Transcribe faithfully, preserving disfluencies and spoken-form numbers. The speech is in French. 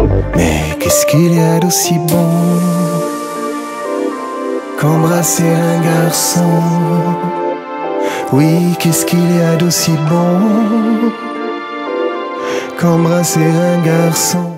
Mais qu'est-ce qu'il y a d'aussi bon qu'embrasser un garçon? Oui, qu'est-ce qu'il y a d'aussi bon qu'embrasser un garçon?